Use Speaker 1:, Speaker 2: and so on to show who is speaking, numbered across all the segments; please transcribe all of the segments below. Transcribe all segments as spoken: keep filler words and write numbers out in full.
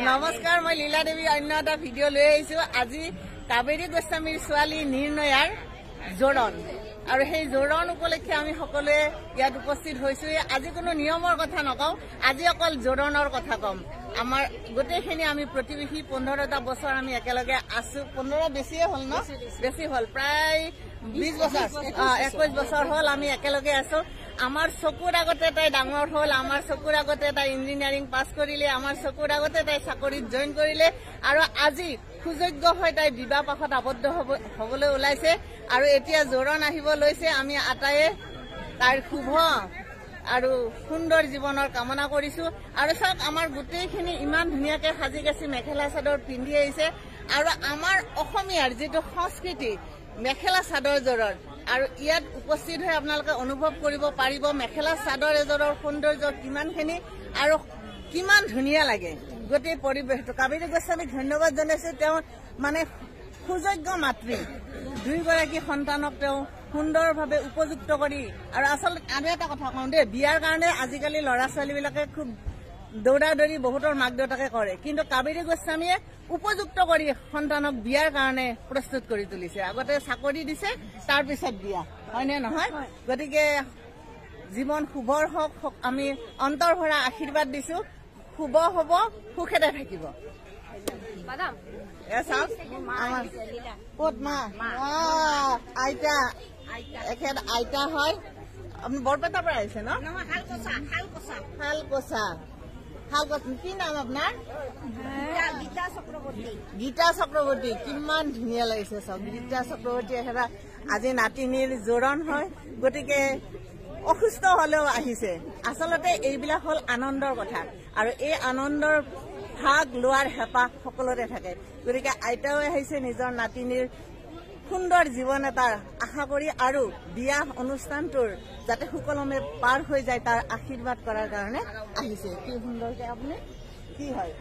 Speaker 1: নমস্কাৰ, মই লীলা দেৱী অন্য এটা ভিডিঅ' লৈ আহিছো। আজি কাবেৰী গোস্বামীৰ ছোৱালী নিৰ্ণয়াৰ জোৰণ, আৰু সেই জোৰণ উপলক্ষে আমি সকলোৱে ইয়াত উপস্থিত হৈছো। আজি কোনো নিয়মৰ কথা নকওঁ, আজি অকল জোৰণৰ কথা কম। আমাৰ গোটেইখিনি আমি প্ৰতিবেশী পোন্ধৰটা বছৰ আমি একেলগে আছো। পোন্ধৰ বেছিয়ে হ'ল ন, বেছি হ'ল, প্ৰায় বিশ বছৰ একৈশ বছৰ হ'ল আমি একেলগে আছো। আমাৰ চকুৰ আগতে তাই ডাঙৰ হ'ল, আমাৰ চকুৰ আগতে তাই ইঞ্জিনিয়াৰিং পাছ কৰিলে, আমাৰ চকুৰ আগতে তাই চাকৰিত জইন কৰিলে, আৰু আজি সুযোগ্য হৈ তাই বিবাহ পাশত আবদ্ধ হবলৈ ওলাইছে আৰু এতিয়া জোৰণ আহিব লৈছে। আমি আটায়ে তাইৰ শুভ আৰু সুন্দৰ জীৱনৰ কামনা কৰিছো। আৰু চাওক, আমাৰ গোটেইখিনি ইমান ধুনীয়াকে সাজি কাচি মেখেলা চাদৰ পিন্ধি আহিছে, আৰু আমাৰ অসমীয়াৰ যিটো সংস্কৃতি মেখেলা চাদৰ জোৰণ, আৰু ইয়াত উপস্থিত হৈ আপোনালোকে অনুভৱ কৰিব পাৰিব মেখেলা চাদৰ এযোৰৰ সৌন্দৰ্য কিমানখিনি আৰু কিমান ধুনীয়া লাগে গোটেই পৰিৱেশটো। কাবেৰী গোস্বামীক ধন্যবাদ জনাইছো। তেওঁ মানে সুযোগ্য মাতৃ, দুইগৰাকী সন্তানক তেওঁ সুন্দৰভাৱে উপযুক্ত কৰি, আৰু আচলতে আৰু এটা কথা কওঁ দেই, বিয়াৰ কাৰণে আজিকালি ল'ৰা ছোৱালীবিলাকে খুব দৌৰা দৌৰি বহুতৰ মাক দেউতাকে কৰে, কিন্তু কাবেৰী গোস্বামীয়ে উপযুক্ত কৰি সন্তানক বিয়াৰ কাৰণে প্ৰস্তুত কৰি তুলিছে। আগতে চাকৰি দিছে, তাৰ পিছত বিয়া, হয়নে নহয়? গতিকে জীৱন শুভৰ হওক, আমি অন্তৰ ভৰা আশীৰ্বাদ দিছো। শুভ হব, সুখেৰে থাকিব। ক'ত মা? আইতা, এখেত আইতা হয়। আপুনি বৰপেটাৰ পৰা আহিছে ন? শালকোচা। কি নাম আপোনাৰ? গীতা চক্ৰৱৰ্তী। গীতা চক্ৰৱৰ্তী, কিমান ধুনীয়া লাগিছে চাওক। গীতা চক্ৰৱৰ্তী এখেতা আজি নাতিনীৰ জোৰণ হয়, গতিকে অসুস্থ হলেও আহিছে। আচলতে এইবিলাক হল আনন্দৰ কথা, আৰু এই আনন্দৰ ভাগ লোৱাৰ হেঁপাহ সকলোৰে থাকে। গতিকে আইতাও আহিছে নিজৰ নাতিনীৰ সুন্দৰ জীৱন এটাৰ আশা কৰি, আৰু বিয়া অনুষ্ঠানটোৰ যাতে সুকলমে পাৰ হৈ যায় তাৰ আশীৰ্বাদ কৰাৰ কাৰণে আহিছে। কি সুন্দৰকে আপুনি কি হয়?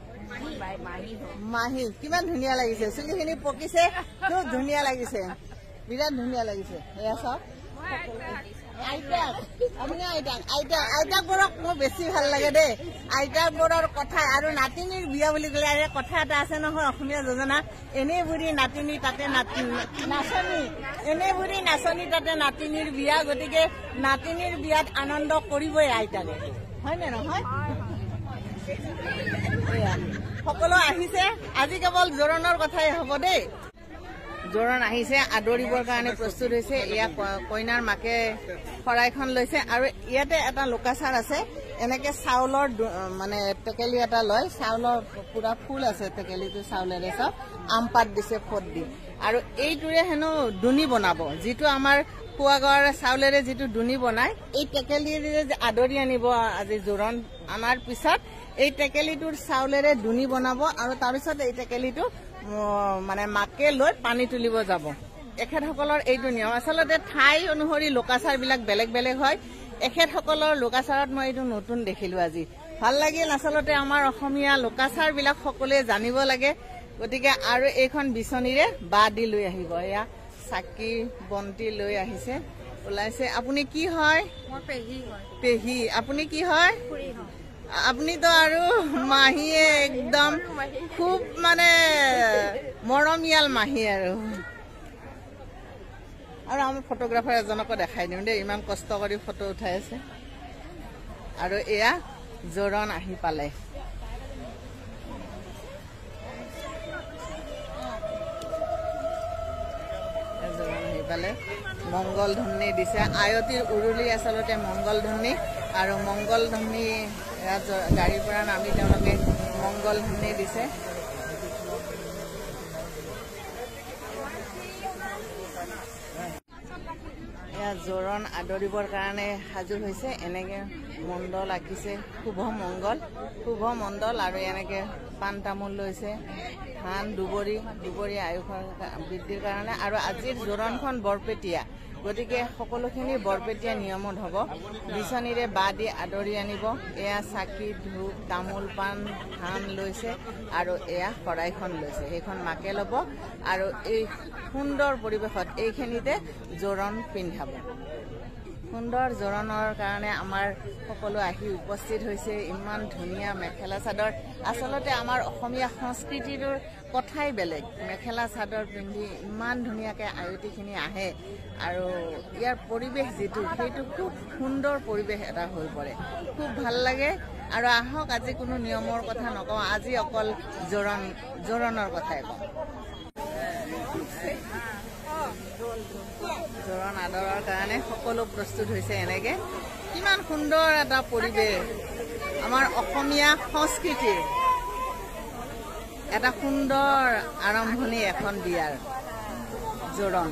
Speaker 1: মাহী। কিমান ধুনীয়া লাগিছে, চুলিখিনি পকিছে, খুব ধুনীয়া লাগিছে, বিৰাট ধুনীয়া লাগিছে। এয়া চাওক, আইতাক আপুনি আইতাক আইতাক আইতাক বোৰক মোৰ বেছি ভাল লাগে দেই। আইতাক বোৰৰ কথা, আৰু নাতিনীৰ বিয়া বুলি ক'লে কথা এটা আছে নহয় অসমীয়া যোজনা, এনেই বুঢ়ী নাতিনী তাতে নাচনী, এনেই বুঢ়ী নাচনী তাতে নাতিনীৰ বিয়া। গতিকে নাতিনীৰ বিয়াত আনন্দ কৰিবই আইতাকে, হয় নে নহয়? সকলো আহিছে, আজি কেৱল জোৰণৰ কথাই হ'ব দেই। জোৰণ আহিছে, আদৰিবৰ কাৰণে প্ৰস্তুত হৈছে। এয়া কইনাৰ মাকে শৰাইখন লৈছে, আৰু ইয়াতে এটা লোকাচাৰ আছে। এনেকে চাউলৰ মানে টেকেলি এটা লয়, চাউলৰ পুৰা ফুল আছে টেকেলিটো চাউলেৰে, চব আম পাত দিছে ফট দি, আৰু এইটোৰে হেনো দুনি বনাব, যিটো আমাৰ খোৱাগৰ চাউলেৰে যিটো দুনি বনায়, এই টেকেলিৰে যে আদৰি আনিব আজি জোৰণ অনাৰ পিছত এই টেকেলিটোৰ চাউলেৰে দুনি বনাব, আৰু তাৰপিছত এই টেকেলিটো মানে মাকে লৈ পানী তুলিব যাব। এখেতসকলৰ এইটো নিয়ম। আচলতে ঠাই অনুসৰি লোকাচাৰ বিলাক বেলেগ বেলেগ হয়। এখেতসকলৰ লোকাচাৰত মই এইটো নতুন দেখিলো আজি, ভাল লাগিল। আচলতে আমাৰ অসমীয়া লোকাচাৰ বিলাক সকলোৱে জানিব লাগে। গতিকে আৰু এইখন বিচনীৰে বা দি লৈ আহিব। এয়া চাকি বন্তি লৈ আহিছে, ওলাইছে। আপুনি কি হয়? পেহী। আপুনি কি হয়? আপুনিতো আৰু মাহীয়ে, একদম খুব মানে মৰমীয়াল মাহী। আৰু আৰু আমি ফটোগ্ৰাফাৰ এজনকো দেখাই দিওঁ দেই, ইমান কষ্ট কৰি ফটো উঠাই আছে। আৰু এয়া জোৰণ আহি পালে। জোৰণ আহি পালে, মংগল ধ্বনি দিছে। আয়তীৰ উৰুলি আচলতে মংগল ধ্বনি, আৰু মংগল ধ্বনি গাড়ীৰ পৰা নামি তেওঁলোকে মংগল ধ্বনি দিছে। এয়া জোৰণ আদৰিবৰ কাৰণে সাজু হৈছে। এনেকে মণ্ডল আঁকিছে, শুভ মংগল, শুভ মণ্ডল, আৰু এনেকে পাণ তামোল লৈছে, ধান দুবৰি দুবৰি আয়ুসৰ বৃদ্ধিৰ কাৰণে। আৰু আজিৰ জোৰণখন বৰপেটীয়া, গতিকে সকলোখিনি বৰপেটীয়া নিয়মত হ'ব। বিচনীৰে বা দি আদৰি আনিব। এয়া চাকি ধূপ তামোল পাণ ধান লৈছে, আৰু এয়া শৰাইখন লৈছে, সেইখন মাকে ল'ব, আৰু এই সুন্দৰ পৰিৱেশত এইখিনিতে জোৰণ পিন্ধাব। সুন্দৰ জোৰণৰ কাৰণে আমাৰ সকলো আহি উপস্থিত হৈছে ইমান ধুনীয়া মেখেলা চাদৰ আচলতে আমাৰ অসমীয়া সংস্কৃতিৰ কথাই বেলেগ মেখেলা চাদৰ পিন্ধি ইমান ধুনীয়াকৈ আয়তিখিনি আহে আৰু ইয়াৰ পৰিৱেশ যিটো সেইটো খুব সুন্দৰ পৰিৱেশ এটা হৈ পৰে খুব ভাল লাগে আৰু আহক আজি কোনো নিয়মৰ কথা নকওঁ আজি অকল জোৰণ জোৰণৰ কথাই কওঁ জোৰণ আদৰৰ কাৰণে সকলো প্ৰস্তুত হৈছে এনেকে কিমান সুন্দৰ এটা পৰিৱেশ আমাৰ অসমীয়া সংস্কৃতিৰ এটা সুন্দৰ আৰম্ভণি এখন বিয়াৰ জোৰণ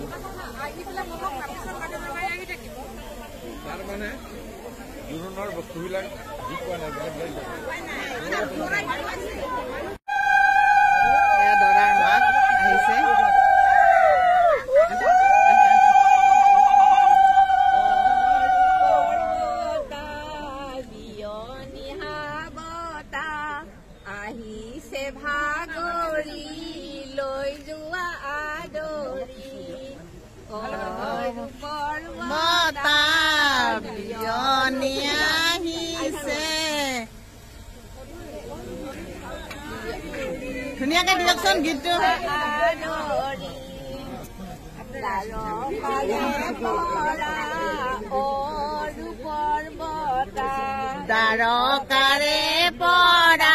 Speaker 2: তাৰমানে জোৰণৰ বস্তুবিলাক
Speaker 1: দৰাৰ মাক আহিছে
Speaker 3: আহিছে ভাগৰি লৈ যোৱা আদৰি
Speaker 1: বতা বিয়নী আহিছে ধুনীয়াকে দিয়কচোন গীতটো দ্বাৰকাৰে পৰা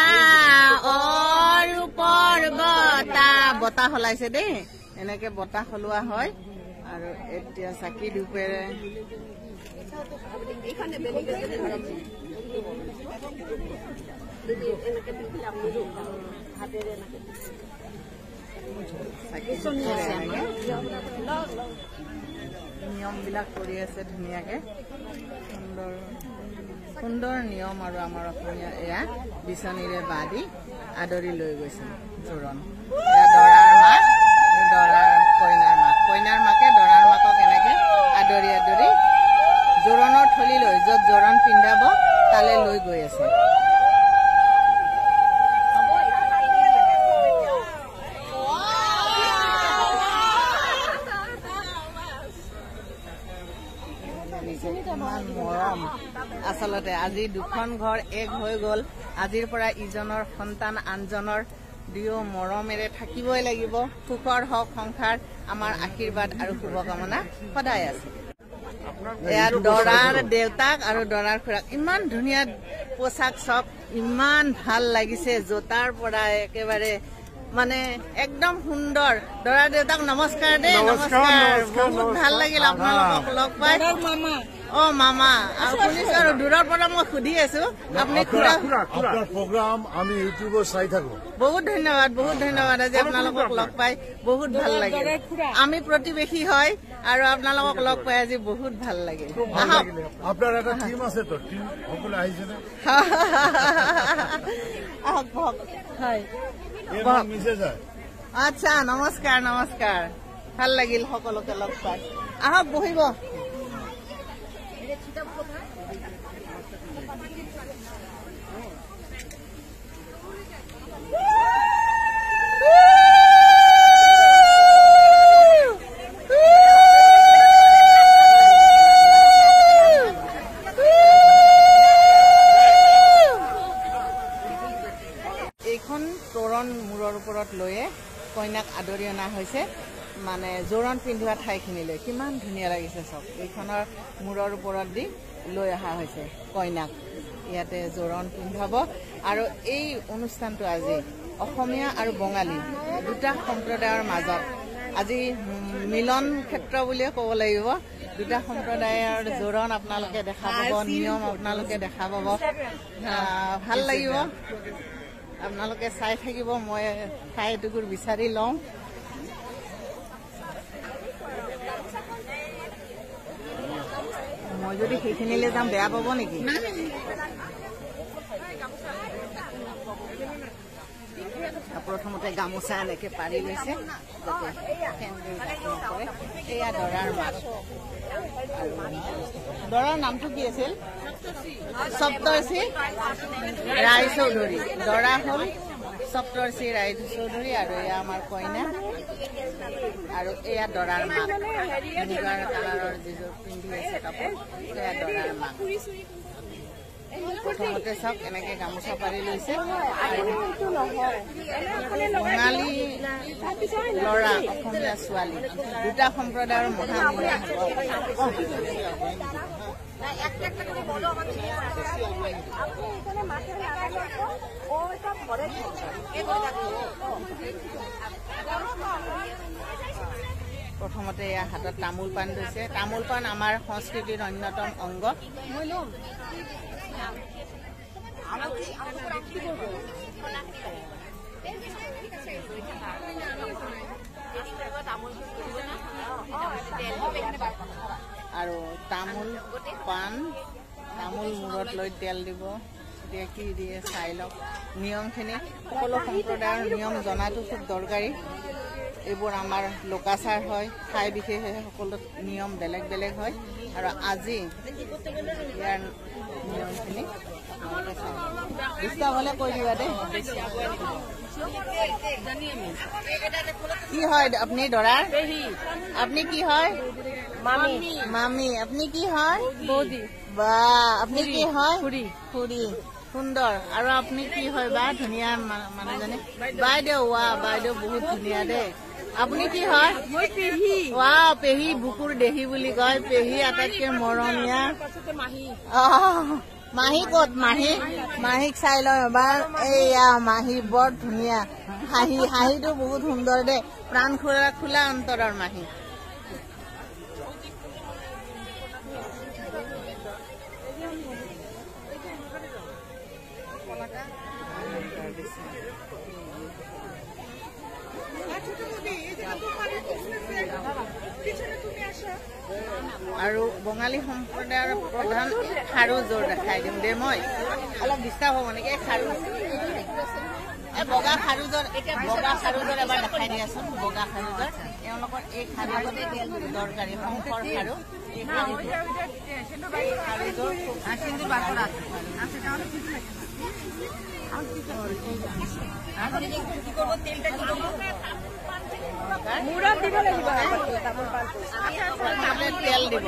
Speaker 1: অৰূপৰ বতা বতা সলাইছে দেই এনেকে বতা সলোৱা হয় আৰু এতিয়া চাকি ধূপেৰে নিয়ম বিলাক কৰি আছে ধুনীয়াকে সুন্দৰ সুন্দৰ নিয়ম আৰু আমাৰ অসমীয়া এয়া বিচনীৰে বান্ধি আদৰি লৈ গৈছে জোৰণ দৰাৰ মাক দৰাৰ কইনাৰ মাক কইনাৰ মাকে দৰাৰ মাকক এনেকে আদৰি আদৰি জোৰণৰ থলী লৈ য'ত জোৰণ পিন্ধাব তালৈ লৈ গৈ আছে মৰম আচলতে আজি দুখন ঘৰ এক হৈ গ'ল আজিৰ পৰা ইজনৰ সন্তান আনজনৰ দুয়ো মৰমেৰে থাকিবই লাগিব সুখৰ হওক সংসাৰ আমাৰ আশীৰ্বাদ আৰু শুভকামনা সদায় আছে এয়া দৰাৰ দেউতাক আৰু দৰাৰ খুৰাক ইমান ধুনীয়া পোচাক চব ইমান ভাল লাগিছে জোতাৰ পৰা একেবাৰে মানে একদম সুন্দৰ দৰাৰ দেউতাক নমস্কাৰ দেই নমস্কাৰ বহুত ভাল লাগিল আপোনালোকক লগ পাই মামা অ মামা শুনিছো আৰু দূৰৰ পৰা মই সুধি আছো আপুনি
Speaker 2: আপোনাৰ প্ৰগ্ৰাম আমি ইউটিউবত চাই থাকো
Speaker 1: বহুত ধন্যবাদ বহুত ধন্যবাদ আজি আপোনালোকক লগ পাই বহুত ভাল লাগিল আমি প্ৰতিবেশী হয় আৰু আপোনালোকক লগ পাই আজি বহুত ভাল লাগিল
Speaker 2: আপোনাৰ এটা টিম আছে তো টিম সকলো আহিছে নে
Speaker 1: আহক আহক হয় আচ্ছা নমস্কাৰ নমস্কাৰ ভাল লাগিল সকলোকে লগ পাই আহক বহিব এইখন তোৰণ মূৰৰ ওপৰত লৈয়ে কইনাক আদৰি অনা হৈছে মানে জোৰণ পিন্ধোৱা ঠাইখিনিলৈ কিমান ধুনীয়া লাগিছে চব এইখনৰ মূৰৰ ওপৰত দি লৈ অহা হৈছে কইনাক ইয়াতে জোৰণ পিন্ধাব আৰু এই অনুষ্ঠানটো আজি অসমীয়া আৰু বঙালী দুটা সম্প্ৰদায়ৰ মাজত আজি মিলন ক্ষেত্ৰ বুলিয়ে ক'ব লাগিব দুটা সম্প্ৰদায়ৰ জোৰণ আপোনালোকে দেখা পাব নিয়ম আপোনালোকে দেখা পাব ভাল লাগিব আপোনালোকে চাই থাকিব মই ঠাই এটুকুৰ বিচাৰি লওঁ মই যদি সেইখিনিলৈ যাম বেয়া পাব নেকি প্ৰথমতে গামোচা এনেকে পাৰি লৈছে এয়া দৰাৰ মাক দৰাৰ নামটো কি আছিল সপ্তৰ্ষি ৰায় চৌধুৰী দৰা হ'ল সপ্তৰ্ষি ৰায় চৌধুৰী আৰু এয়া আমাৰ কইনা আৰু এয়া দৰাৰ মাক মুগাৰ কালাৰৰ যিযোৰ পিন্ধি আছে কাপোৰ এয়া দৰাৰ মাক প্ৰথমতে চাওক এনেকে গামোচা পাৰি লৈছে বঙালী ল'ৰা অসমীয়া ছোৱালী দুটা সম্প্ৰদায়ৰ মহামূলীয়া প্ৰথমতে এয়া হাতত তামোল পাণ লৈছে তামোল পাণ আমাৰ সংস্কৃতিৰ অন্যতম অংগ আৰু তামোল পাণ তামোল মূৰত লৈ তেল দিব এতিয়া কি দিয়ে চাই লওক নিয়মখিনি সকলো সম্প্ৰদায়ৰ নিয়ম জনাটো খুব দৰকাৰী এইবোৰ আমাৰ লোকাচাৰ হয় ঠাই বিশেষে সকলো নিয়ম বেলেগ বেলেগ হয় আৰু আজি ইয়াৰ নিয়মখিনি ডিষ্টাৰ্ব হ'লে কৈ দিবা দেই কি হয় আপুনি দৰাৰ আপুনি কি হয় মামি মামি আপুনি কি হয় বৌদি বা আপুনি কি হয় খুৰী খুৰী সুন্দৰ আৰু আপুনি কি হয় বা ধুনীয়া মানুহজনী বাইদেউ ৱা বাইদেউ বহুত ধুনীয়া দেই আপুনি কি হয় ৱা পেহী বুকুৰ দেহি বুলি কয় পেহী আটাইতকৈ মৰমীয়া মাহী ক'ত মাহী মাহীক চাই লওঁ এবাৰ এইয়া মাহী বৰ ধুনীয়া হাঁহি হাঁহিটো বহুত সুন্দৰ দেই প্ৰাণ খোলা খোলা অন্তৰৰ মাহী আৰু বঙালী সম্প্ৰদায়ৰ প্ৰধান খাৰু জোৰ দেখাই দিম দে মই অলপ ডিষ্টাৰ্ব হ'ব নেকি খাৰু এই বগা খাৰুজৰ বগা খাৰুজৰ এবাৰ দেখাই দিয়াচোন বগা খাৰুজৰ এওঁলোকৰ এই খাৰু দৰকাৰী শংকৰ খাৰু তেল দিব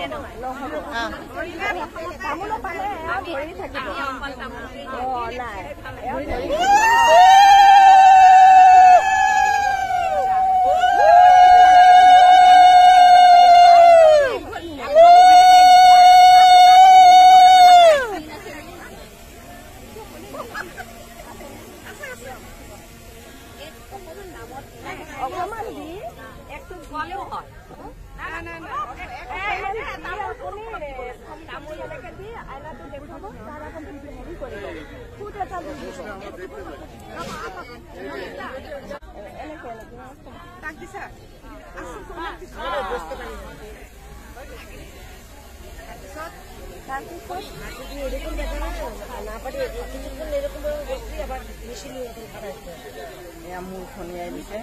Speaker 1: মূৰ খনিয়াই দিছে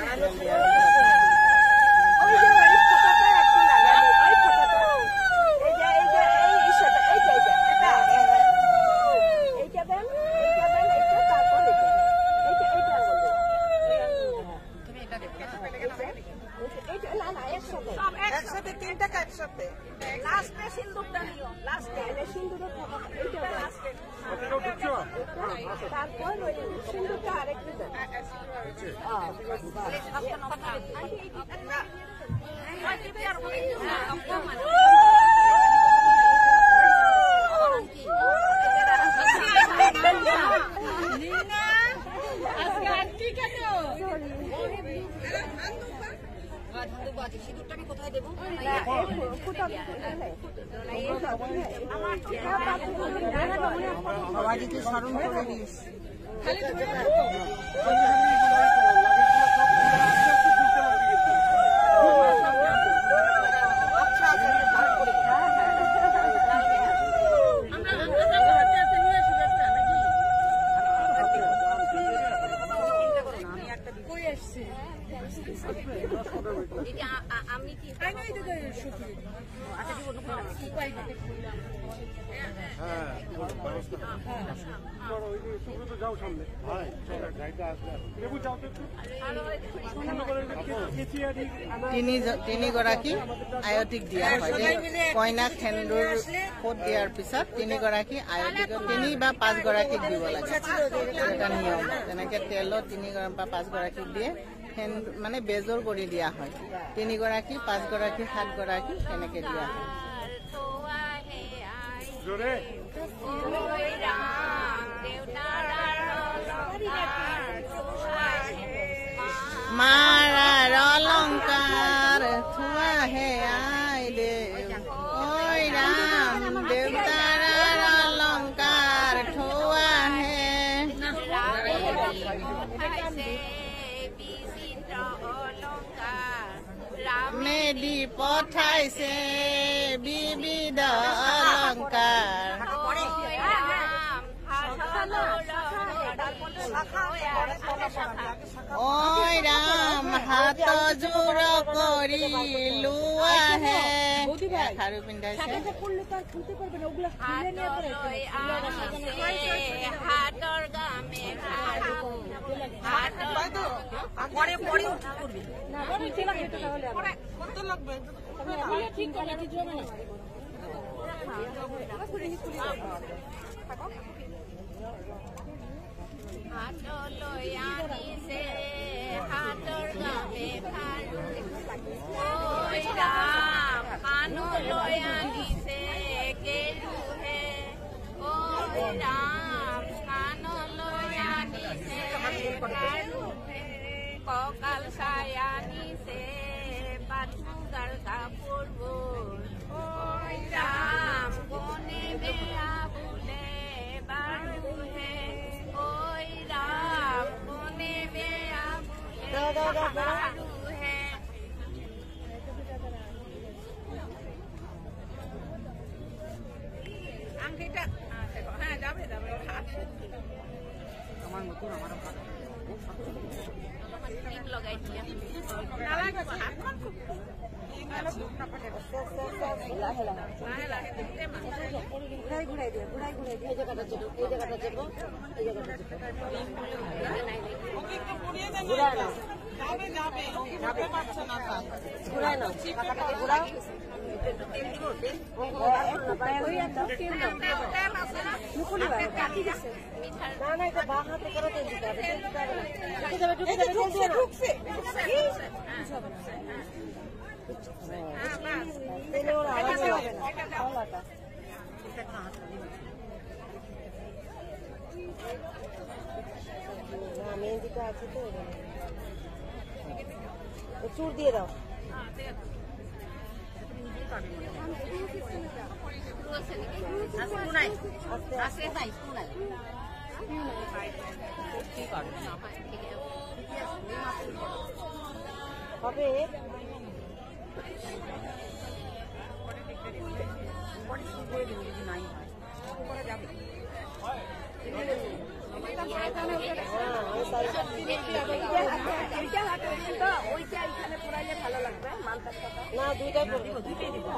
Speaker 1: বাবাজিকে স্মরণ করে দিস
Speaker 3: আমি কি
Speaker 1: তিনিগৰাকী আয়তীক দিয়া হয় কইনাক সেন্দুৰ ফোট দিয়াৰ পিছত তিনিগৰাকী আয়তীক তিনি বা পাঁচগৰাকীক দিব লাগে এটা নিয়ম তেনেকে তেলত তিনি বা পাঁচগৰাকীক দিয়ে মানে বেজৰ কৰি দিয়া হয় তিনিগৰাকী পাঁচগৰাকী সাতগৰাকী তেনেকে দিয়া হয় মাৰাৰ অলংকাৰ থোৱাহে আই দেৱ ঐ ৰাম দেউতাৰ অলংকাৰ থোৱাহে মেদি পঠাইছে বিবিধ অলংকাৰ ঐ ৰাম হাত জোৰ কৰি লোৱাহে খাৰু পিন্ধাইছে
Speaker 3: হাতৰ গামে হাতলৈ আনিছে হাতৰ গামে খাৰু ঐ ৰাম কাণলৈ আনিছে কেৰুহে ঐ ৰাম কাণলৈ আনিছে খাৰুহে কঁকাল চাই আনিছে পাট মুগাৰ কাপোৰবোৰ ঐ ৰাম কোনে বেয়া বোলে বাৰুহে ঐ ৰাম কোনে বেয়া বোলে বাৰুহে আংকিটা হ্যাঁ যাবে যাবে আমার নতুন আমার লগাই দিয়া নালাগে হাতখন খুব ঘুরাই ঘুরাই দিয়ে ঘুরাই ঘুরাই দিয়ে এই জায়গাটা চেপো এই জায়গাটা চেপো এই জায়গাটা ঘুরাই না যাবে পারছে না ঘুরাই না কাকাটাকে ঘুরাও না না এটা বাঁ হাতে করে তেল দিতে হবে ঢুকছে ঢুকছে তেলে ওরা আওয়াজ হবে না আওয়াজটা না মেহেন্দিটা আছে তো চুর দিয়ে দাও হবে না দুইটাই দুইটাই দিব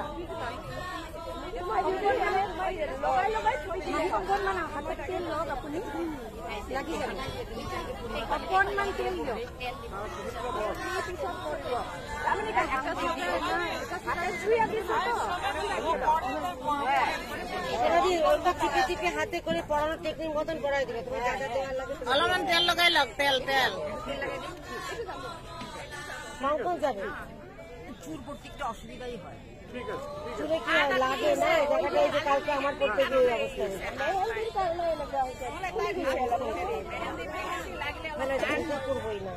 Speaker 3: হাতে তেল লওক আপুনি লাগি যাব অকণমান তেল দিয়ক পিছত কৰিব চিপে চিপে হাতে করে পড়ানোর টেকনিক মতন পড়াই দিবে তুমি যা যা দেওয়ার লাগে
Speaker 1: অলপমান তেল লগাই লওক তেল তেল
Speaker 3: মাংকন যাবে চুর পড়তে একটু অসুবিধাই হয় চুরে কি লাগে না জায়গাটা এই যে কালকে আমার করতে গিয়ে এই অবস্থা মানে চিন্তা করবোই না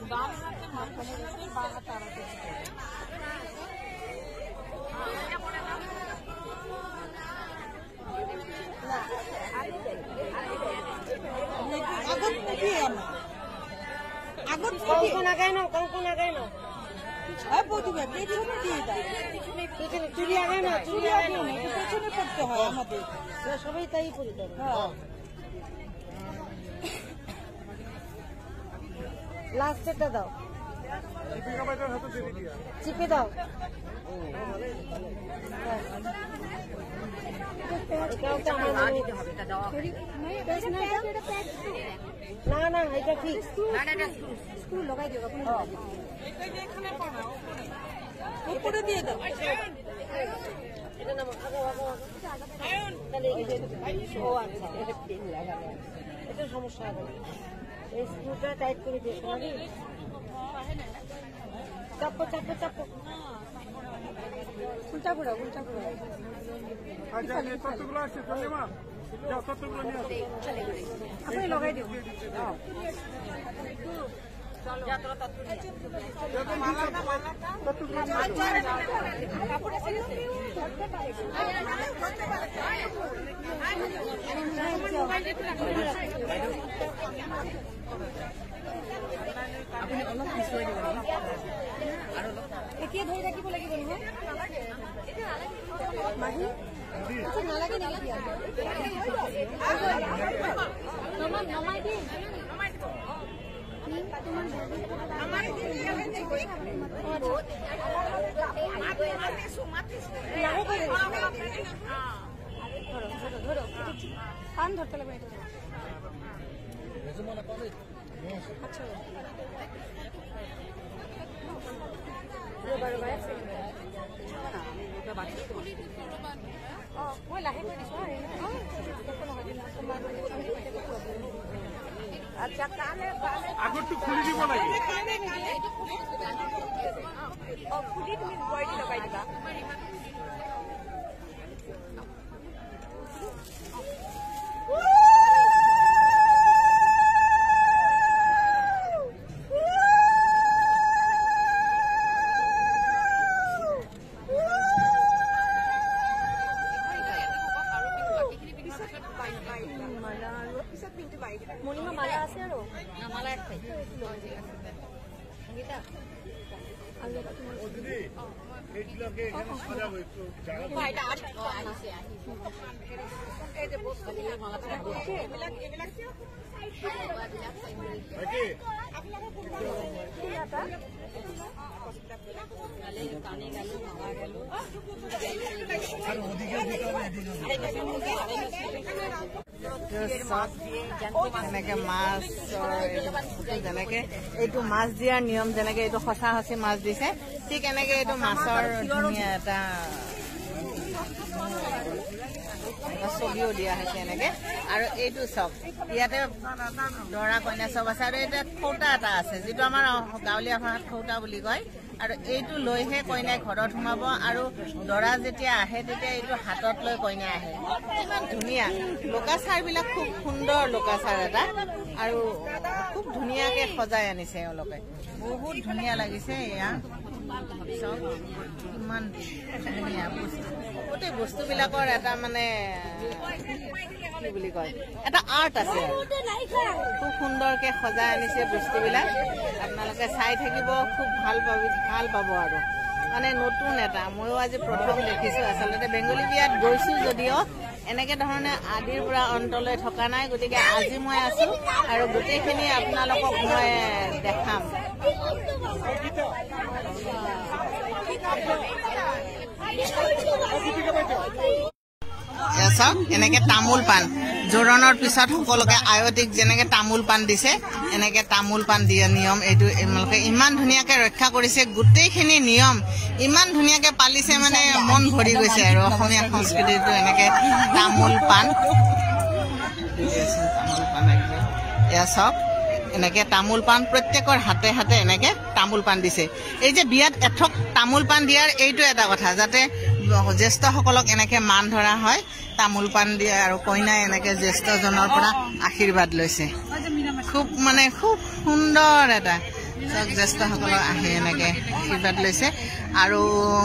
Speaker 3: কঙ্কন আগায় না কঙ্কন আগায় না চুরি আগায় না চুরি আগায় না পেছনে পড়তে হয় আমাদের সবাই তাই করি লাস্টেরটা দাও চিপে দাও না না এটা ঠিক স্ক্রু লাগাই দিও উপরে দিয়ে দাও এটা না ও আচ্ছা এটা পিন লাগানো এটা সমস্যা হবে এই স্ক্রুটা টাইট করে দিও নাকি চাপো চাপো চাপো উল্টা ঘোরা উল্টা ঘোরা
Speaker 2: আচ্ছা এই ততগুলো আছে চলে মা যাও ততগুলো নিয়ে আসো
Speaker 3: আপনি লাগাই দিও
Speaker 1: চলো যা তোরা তত্ত্ব নিয়ে
Speaker 2: দেখো মালা না মালাটা ততগুলো নিয়ে আসো
Speaker 3: কাপড়ে ছেড়ে ধরতে পারে ধরতে পারে
Speaker 1: আপনি অলপ পিছুৱাই দিব আৰু
Speaker 3: এতিয়া ধৰি ৰাখিব লাগিব নহয় মাহি আচ্ছা নালাগে নেকি নমাই নমাই দিম নমাই দিম কান ধরতে লাগবে আচ্ছা মই লাহে কৰি দিছো আচ্ছা কালে
Speaker 2: আগৰটো খুলি দিব লাগে
Speaker 3: অ খুলি তুমি বইটি লগাই দিবা মনিমা মালা আছে আৰু
Speaker 1: মালা আছে
Speaker 3: সংগীতা
Speaker 2: ও দিদি এইগুলোকে এখানে সাজাবো একটু জায়গা
Speaker 1: এটা আছে এই যে বস্তু মালাটা এবিলাক এবিলাক
Speaker 2: নাকি আর ওদিকে দিতে হবে
Speaker 1: যেনেকে মাছ যেনেকে এইটো মাছ দিয়াৰ নিয়ম যেনেকে এইটো সঁচা সঁচি মাছ দিছে ঠিক এনেকে এইটো মাছৰ ধুনীয়া এটা ছবিও দিয়া হৈছে এনেকে আৰু এইটো চব ইয়াতে দৰা কইনা চব আছে আৰু এতিয়া খৌটা এটা আছে যিটো আমাৰ গাঁৱলীয়া ভাষাত খৌটা বুলি কয় আৰু এইটো লৈহে কইনাই ঘৰত সোমাব আৰু দৰা যেতিয়া আহে তেতিয়া এইটো হাতত লৈ কইনা আহে ইমান ধুনীয়া লোকাচাৰ বিলাক খুব সুন্দৰ লোকাচাৰ এটা আৰু খুব ধুনীয়াকে সজাই আনিছে এওঁলোকে বহুত ধুনীয়া লাগিছে এয়া চব ইমান ধুনীয়া বস্তু গোটেই বস্তুবিলাকৰ এটা মানে কি বুলি কয় এটা আৰ্ট আছে খুব সুন্দৰকে সজাই আনিছে বস্তুবিলাক আপোনালোকে চাই থাকিব খুব ভাল পাব ভাল পাব আৰু মানে নতুন এটা ময়ো আজি প্ৰথম দেখিছো আচলতে বেংগলী বিয়াত গৈছো যদিও এনেকে ধৰণে আদিৰ পৰা অন্তলৈ থকা নাই গতিকে আজি মই আছো আৰু গোটেইখিনি আপোনালোকক মই দেখাম চাওক এনেকে তামোল পাণ জোৰণৰ পিছত সকলোকে আয়তিক যেনেকে তামোল পাণ দিছে এনেকে তামোল পাণ দিয়া নিয়ম এইটো এওঁলোকে ইমান ধুনীয়াকে ৰক্ষা কৰিছে গোটেইখিনি নিয়ম ইমান ধুনীয়াকে পালিছে মানে মন ভৰি গৈছে আৰু অসমীয়া সংস্কৃতিটো এনেকে তামোল পাণ তামোল পাণ এয়া চাওক এনেকে তামোল পাণ প্ৰত্যেকৰ হাতে হাতে এনেকে তামোল পাণ দিছে এই যে বিয়াত এঠক তামোল পাণ দিয়াৰ এইটো এটা কথা যাতে জ্যেষ্ঠসকলক এনেকে মান ধৰা হয় তামোল পাণ দিয়ে আৰু কইনাই এনেকে জ্যেষ্ঠজনৰ পৰা আশীৰ্বাদ লৈছে খুব মানে খুব সুন্দৰ এটা চব জ্যেষ্ঠসকলক আহি এনেকে আশীৰ্বাদ লৈছে আৰু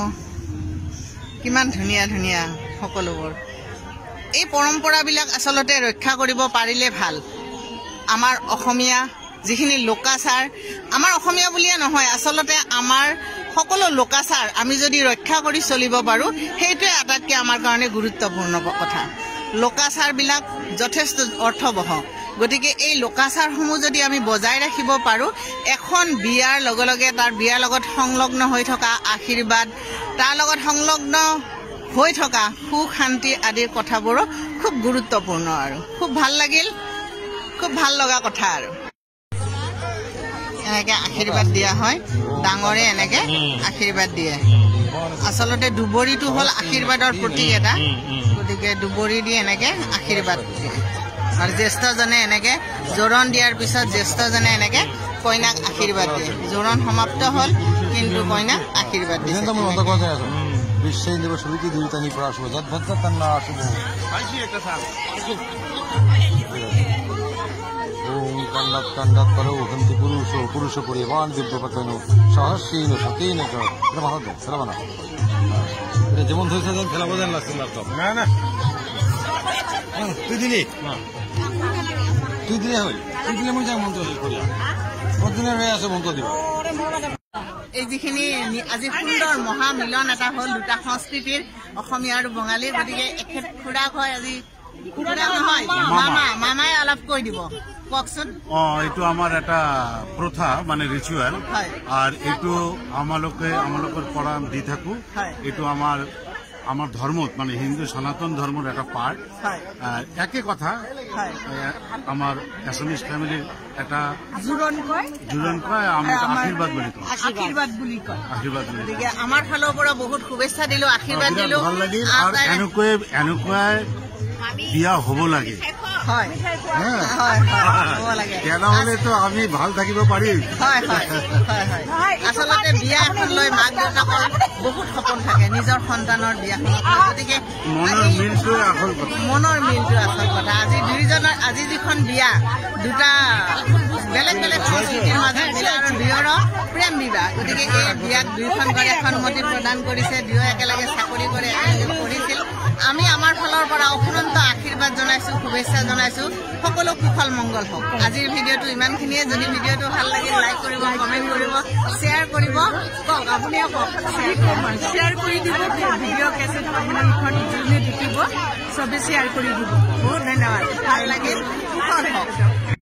Speaker 1: কিমান ধুনীয়া ধুনীয়া সকলোবোৰ এই পৰম্পৰাবিলাক আচলতে ৰক্ষা কৰিব পাৰিলে ভাল আমাৰ অসমীয়া যিখিনি লোকাচাৰ আমাৰ অসমীয়া বুলিয়ে নহয় আচলতে আমাৰ সকলো লোকাচাৰ আমি যদি ৰক্ষা কৰি চলিব পাৰো সেইটোৱে আটাইতকৈ আমাৰ কাৰণে গুৰুত্বপূৰ্ণ কথা লোকাচাৰবিলাক যথেষ্ট অৰ্থবহ গতিকে এই লোকাচাৰসমূহ যদি আমি বজাই ৰাখিব পাৰোঁ, এখন বিয়াৰ লগে লগে তাৰ বিয়াৰ লগত সংলগ্ন হৈ থকা আশীৰ্বাদ, তাৰ লগত সংলগ্ন হৈ থকা সুখ শান্তি আদিৰ কথাবোৰো খুব গুৰুত্বপূৰ্ণ আৰু খুব ভাল লাগিল, খুব ভাল লগা কথা আৰু এনেকে আশীৰ্বাদ দিয়া হয়। ডাঙৰে এনেকে আশীৰ্বাদ দিয়ে। আচলতে দুবৰিটো হ'ল আশীৰ্বাদৰ প্ৰতীক এটা, গতিকে দুবৰি দি এনেকে আশীৰ্বাদ দিয়ে আৰু জ্যেষ্ঠজনে এনেকে জোৰণ দিয়াৰ পিছত জ্যেষ্ঠজনে এনেকে কইনাক আশীৰ্বাদ দিয়ে। জোৰণ সমাপ্ত হ'ল, কিন্তু কইনাক আশীৰ্বাদ দিয়ে।
Speaker 4: বিশ্ব হিন্দু সমিতি দুইটানি পড়া শুভ যদ্ভদ্রতান্না শুভ ওম কান্দাত কান্দাত করো হন্তি পুরুষ পুরুষ পরিবান দিব্যপতনু সহস্রীন সতীন এটা ভালো দেন খেলা বানা এটা যেমন ধরেছে খেলা বোঝান লাগছে না না তুই দিলি তুই দিলে হই তুই দিলে মই যাই মন্ত্র করিয়া কতদিনের হয়ে আছে মন্ত্র দিবা।
Speaker 1: এই যিখিনি আজি সুন্দৰ মহামিলন এটা হ'ল দুটা সংস্কৃতিৰ, অসমীয়া আৰু বঙালীৰ। গতিকে এখেত খুৰাক হয় আজি, খুৰা নহয় মামা, মামাই অলপ কৈ দিব, কওকচোন।
Speaker 5: অ এইটো আমাৰ এটা প্ৰথা মানে ৰিচুৱেল, আৰু এইটো আমালোকে আমালোকৰ পৰা দি থাকো। এইটো আমাৰ আমার ধর্মত মানে হিন্দু সনাতন ধর্মের একটা পার্ট। একই কথা আমার অ্যাসামিজ ফ্যামিলির একটা জোরণ কয়, জোরণ কয় আমি আশীর্বাদ বুলি কয়,
Speaker 1: আশীর্বাদ বুলি কয়,
Speaker 5: আশীর্বাদ বুলি।
Speaker 1: গতিকে আমাৰ ফালৰ পৰা বহুত শুভেচ্ছা দিলো, আশীৰ্বাদ দিলো।
Speaker 5: ভাল লাগিল আৰু এনেকৈ এনেকুৱাই বিয়া হ'ব লাগে।
Speaker 1: হয় হয় হ'ব লাগে,
Speaker 5: তেনেহ'লেতো আমি ভাল থাকিব পাৰিম।
Speaker 1: হয় হয় হয় হয় আচলতে বিয়া এখন লৈ মাক দেউতাকৰ বহুত সপোন থাকে নিজৰ সন্তানৰ বিয়াখনত। গতিকে
Speaker 5: মনৰ মিলটো আচল কথা,
Speaker 1: মনৰ মিলটো আচল কথা। আজি দুয়োজনৰ আজি যিখন বিয়া, দুটা বেলেগ বেলেগ সংস্কৃতিৰ মাজত বিয়া আৰু দুয়োৰো প্ৰেম বিবাহ। গতিকে এই বিয়াত দুয়োখন ঘৰে সন্মতি প্ৰদান কৰিছে, দুয়ো একেলগে চাকৰি কৰে, একেলগে পঢ়িছিল। আমি আমাৰ ফালৰ পৰা অফুৰন্ত আশীৰ্বাদ জনাইছো, শুভেচ্ছা জনাইছো, সকলো কুশল মংগল হওক। আজিৰ ভিডিঅ'টো ইমানখিনিয়ে। যদি ভিডিঅ'টো ভাল লাগিল লাইক কৰিব, কমেণ্ট কৰিব, শ্বেয়াৰ কৰিব। কওক আপুনিও কওক। শ্বেয়াৰ কৰি দিব ভিডিঅ' কেছেট আপোনাৰ মুখত যোনে দেখিব চবে শ্বেয়াৰ কৰি দিব। বহুত ধন্যবাদ, ভাল লাগিল, কুশল হওক।